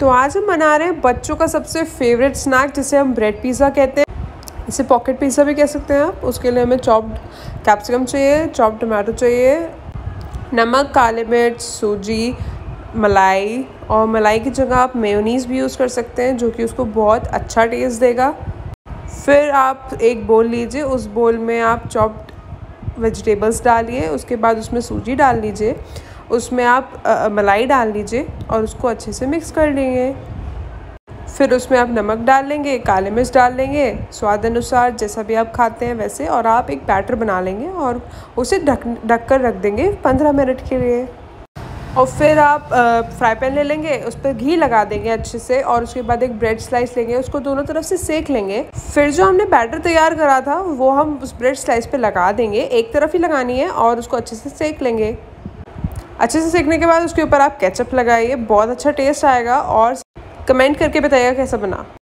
तो आज हम बना रहे हैं बच्चों का सबसे फेवरेट स्नैक जिसे हम ब्रेड पिज़्ज़ा कहते हैं। इसे पॉकेट पिज़्ज़ा भी कह सकते हैं आप। उसके लिए हमें चॉप्ड कैप्सिकम चाहिए, चॉप्ड टमाटो चाहिए, नमक, काली मिर्च, सूजी, मलाई, और मलाई की जगह आप मेयोनीज़ भी यूज़ कर सकते हैं जो कि उसको बहुत अच्छा टेस्ट देगा। फिर आप एक बोल लीजिए, उस बोल में आप चॉप्ड वेजिटेबल्स डालिए, उसके बाद उसमें सूजी डाल लीजिए, उसमें आप मलाई डाल लीजिए और उसको अच्छे से मिक्स कर लेंगे। फिर उसमें आप नमक डाल लेंगे, काली मिर्च डाल लेंगे, स्वाद अनुसार जैसा भी आप खाते हैं वैसे, और आप एक बैटर बना लेंगे और उसे ढक कर रख देंगे 15 मिनट के लिए। और फिर आप फ्राई पैन ले लेंगे, उस पर घी लगा देंगे अच्छे से, और उसके बाद एक ब्रेड स्लाइस लेंगे, उसको दोनों तरफ से सेक लेंगे। फिर जो हमने बैटर तैयार करा था वो हम उस ब्रेड स्लाइस पे लगा देंगे, एक तरफ ही लगानी है, और उसको अच्छे से सेक लेंगे। अच्छे से सेकने के बाद उसके ऊपर आप केचप लगाइए, बहुत अच्छा टेस्ट आएगा। और कमेंट करके बताइएगा कैसा बना।